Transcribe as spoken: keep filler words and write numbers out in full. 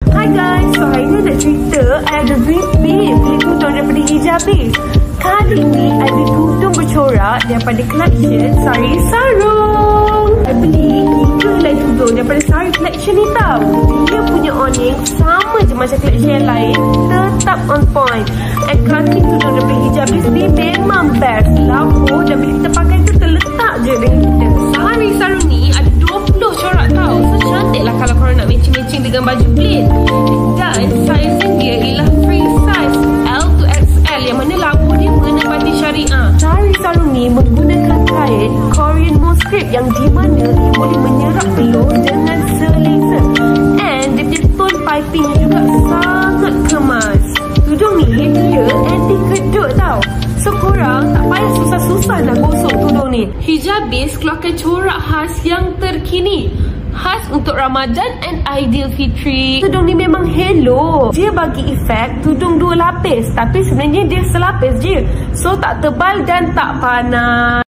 Hai guys, so hari ni nak cerita I ada repeat beli tudung daripada hijabis. Kali ni I beli tudung bercorak daripada collection Sari Sarung. I beli tiga helai tudung daripada Sari collection ni tau. Dia punya awning sama je macam collection yang lain, tetap on point. And cutting tudung daripada hijabis ni memang best. Lampu dan bila kita pakai tu terletak je dengan kita. Sari Sarung ni ada dua puluh corak tau. So cantik lah kalau korang nak matching-matching dengan baju plain. Dan sizing dia ialah free size L to X L, yang mana lampu dia mengenai syariah. Sari Sarung ni menggunakan kain Korean motif yang di mana dia boleh menyerap peluh dengan selesa. And dia punya tone piping juga sangat kemas. Tudung ni dia anti kedut tau. So korang tak payah susah-susah nak gosok tudung ni. Hijabis keluarkan corak khas yang terkini, khas untuk Ramadan and Aidilfitri. Tudung ni memang hello. Dia bagi efek tudung dua lapis, tapi sebenarnya dia selapis je. So tak tebal dan tak panas.